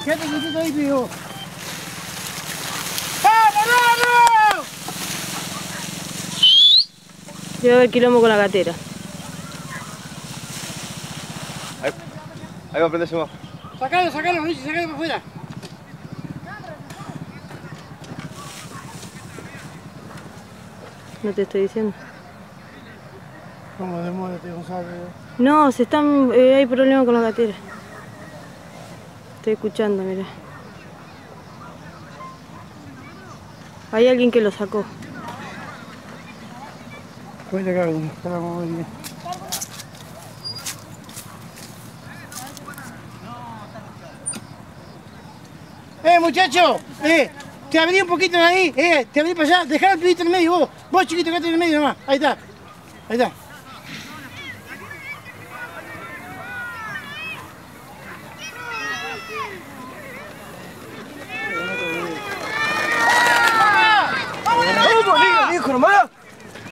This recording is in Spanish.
Quédate quietito ahí, pido. ¡Vamos, vamos! Lleva el quilombo con la gatera. Ahí va a prenderse más. Sacalo, Luis, sacalo para afuera. No te estoy diciendo. Vamos, demórate, Gonzalo. No, hay problema con la gatera. Estoy escuchando, mira. Hay alguien que lo sacó. Cuenta acá, vamos a ver bien. Muchacho, te abrí un poquito de ahí, te abrí para allá, dejá el pibito en el medio, vos chiquito, quédate en el medio nomás, ahí está, ahí está. ¡Vamos, hijo, nomás!